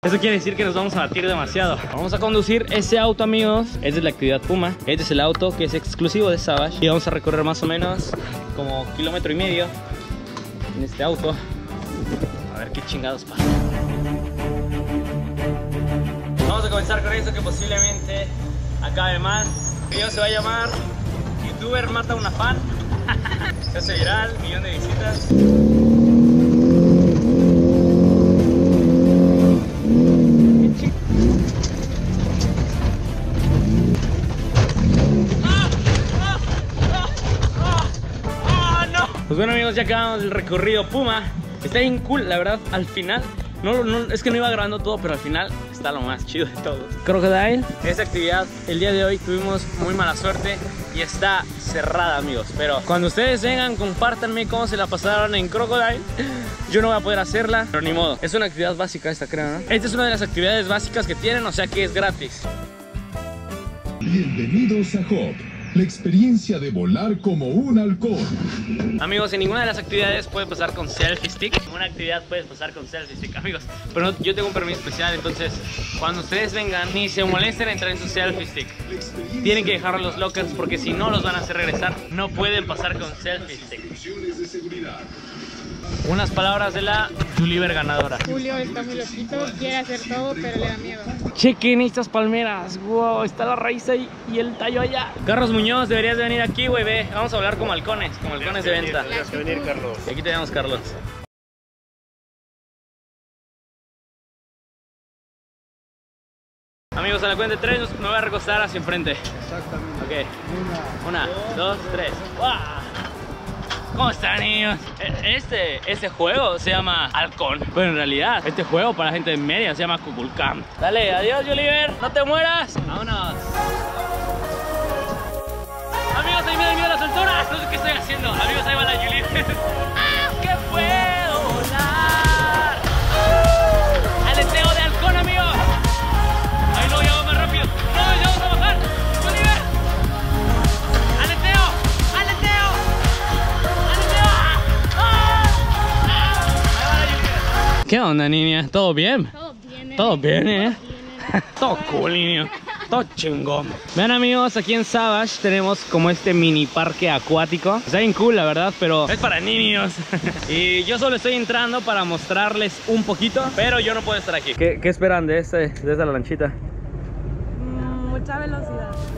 Eso quiere decir que nos vamos a batir demasiado. Vamos a conducir ese auto, amigos. Esta es la actividad Puma. Este es el auto que es exclusivo de Savage. Y vamos a recorrer más o menos como 1,5 kilómetros en este auto. A ver qué chingados pasa. Vamos a comenzar con esto que posiblemente acabe mal. El video se va a llamar YouTuber mata a una fan. Se hace viral, 1 millón de visitas. Pues bueno, amigos, ya acabamos el recorrido Puma. Está bien cool, la verdad, al final. Es que no iba grabando todo, pero al final está lo más chido de todo. Crocodile. Esta actividad, el día de hoy tuvimos muy mala suerte y está cerrada, amigos. Pero cuando ustedes vengan, compártanme cómo se la pasaron en Crocodile. Yo no voy a poder hacerla, pero ni modo. Es una actividad básica esta, creo, ¿no? Esta es una de las actividades básicas que tienen, o sea que es gratis. Bienvenidos a Hop, la experiencia de volar como un halcón. Amigos, en ninguna de las actividades puede pasar con selfie stick. En una actividad puedes pasar con selfie stick, amigos. Pero yo tengo un permiso especial, entonces cuando ustedes vengan, ni se molesten en traer su selfie stick. Tienen que dejarlo en los lockers porque si no los van a hacer regresar. No pueden pasar con selfie stick. Unas palabras de la Juliver ganadora. Julio está muy loquito, quiere hacer todo, pero le da miedo. Chequen estas palmeras, wow, está la raíz ahí y el tallo allá. Carlos Muñoz, deberías de venir aquí, güey, ve. Vamos a hablar como halcones de venta. Tienes que venir, Carlos. Y aquí tenemos Carlos. Amigos, a la cuenta de 3 me voy a recostar hacia enfrente. Exactamente. Ok. 1, 2, 3. ¡Wow! ¿Cómo están, niños? Este juego se llama Halcón. Pero en realidad, este juego para gente de media se llama Kukulkan. Dale, adiós, Juliver. No te mueras. Vámonos. Amigos, ahí me da miedo las alturas. No sé qué estoy haciendo. Amigos, ahí va la Juliver. ¡Que puedo volar! Aleteo de halcón, amigos. Ahí no, ya va más rápido. No, ya vamos a bajar. Juliver. Aleteo. Aleteo. ¿Qué onda, niña? ¿Todo bien? Todo bien, Todo bien, ¿eh? Todo cool, niño. Todo chingón. Vean, amigos, aquí en Savage tenemos como este mini parque acuático. Está bien cool, la verdad, pero es para niños. Y yo solo estoy entrando para mostrarles un poquito, pero yo no puedo estar aquí. ¿Qué esperan de esta lanchita? Mucha velocidad.